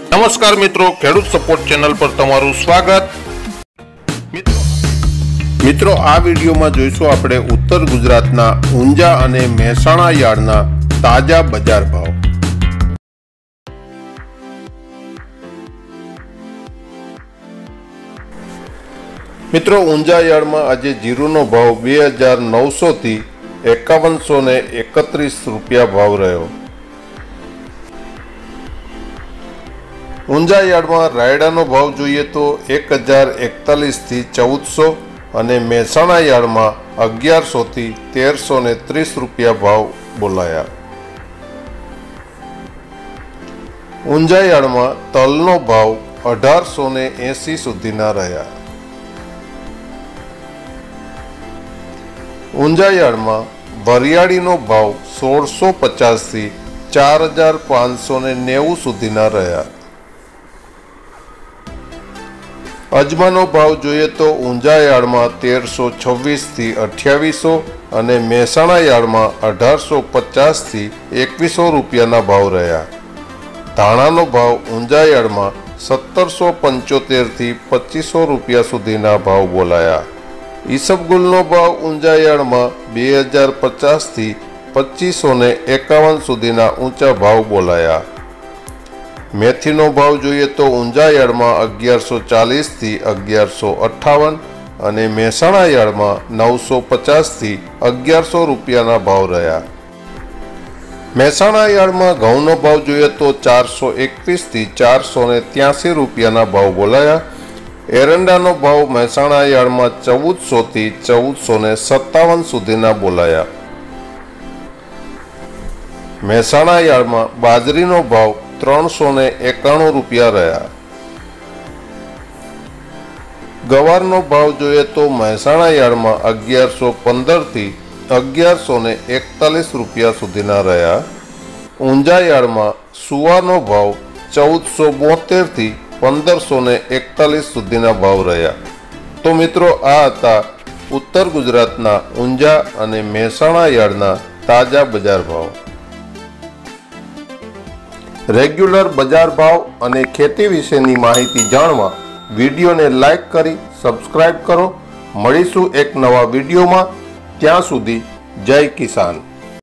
નમસ્કાર મિત્રો, ખેડૂત સપોર્ટ ચેનલ પર તમારું સ્વાગત। મિત્રો આ વિડીયોમાં જોઈશું આપણે ઉત્તર ગુજરાતના ઊંઝા અને મહેસાણા યાર્ડના તાજા બજાર ભાવ। મિત્રો ઊંઝા યાર્ડમાં આજે જીરુનો ભાવ 2900 થી 5131 રૂપિયા ભાવ રહ્યો। ઊંઝા યાર્ડમાં રાયડાનો ભાવ જોઈએ તો 1041 થી 1400 અને મહેસાણા યાર્ડમાં 1100 થી 1330 રૂપિયા ભાવ બોલાયા। ઊંઝા યાર્ડમાં તલનો ભાવ 1880 સુધીના રહ્યા। ઊંઝા યાર્ડમાં વરિયાળીનો ભાવ 1650 થી 4590 સુધીના રહ્યા। અજમાનો ભાવ જોઈએ તો ઊંઝા યાર્ડમાં 1326 થી 2800 અને મહેસાણા યાર્ડમાં 1850 થી 2100 રૂપિયાના ભાવ રહ્યા। ધાણાનો ભાવ ઊંઝા યાર્ડમાં 1775 થી 2500 રૂપિયા સુધીના ભાવ બોલાયા। ઈસબગુલનો ભાવ ઊંઝા યાર્ડમાં 2050 થી 2551 સુધીના ઊંચા ભાવ બોલાયા। મેથીનો ભાવ જોઈએ તો ઊંઝા યાર્ડમાં 1140 થી 1158 અને મહેસાણા યાર્ડમાં 950 થી 1100 રૂપિયાના ભાવ રહ્યા। મહેસાણા યાર્ડમાં ઘઉંનો ભાવ જોઈએ તો 421 થી 483 રૂપિયાના ભાવ બોલાયા। એરંડાનો ભાવ મહેસાણા યાર્ડમાં 1400 થી 1457 સુધીના બોલાયા। મહેસાણા યાર્ડમાં બાજરીનો ભાવ 391 રૂપિયા રહ્યા। ગવારનો ભાવ જોઈએ તો મહેસાણા યાર્ડમાં 1115 થી 1141 રૂપિયા સુધીના રહ્યા। ઊંઝા યાર્ડમાં સુવાનો ભાવ 1472 થી 1541 સુધીના ભાવ રહ્યા। તો મિત્રો આ હતા ઉત્તર ગુજરાતના ઊંઝા અને મહેસાણા યાર્ડના તાજા બજાર ભાવ। રેગ્યુલર બજાર ભાવ અને ખેતી વિશેની માહિતી જાણવા વિડીયોને લાઈક કરી સબસ્ક્રાઇબ કરો। મળીશું એક નવા વિડીયોમાં, ત્યાં સુધી જય કિસાન।